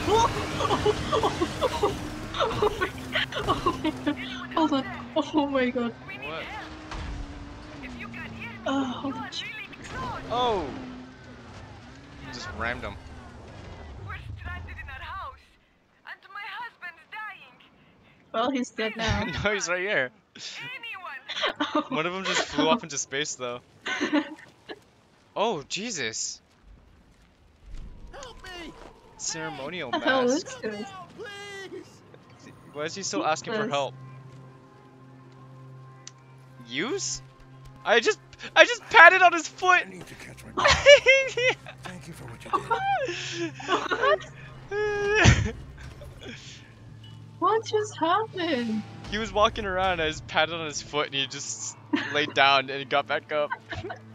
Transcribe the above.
Hold on. Oh my god. What? Oh, Oh! I just rammed him. We're stranded in our house, and my husband's dying. well, he's dead now. No, he's right here. Anyone? One of them just flew up into space, though. Oh, Jesus. Help me! Ceremonial How is mask. this? Please! Why is he still asking for Jesus. help? Use? I just patted on his foot. I need to catch my breath. Thank you for what you did. What just happened? He was walking around, I just patted on his foot and he just laid down and he got back up.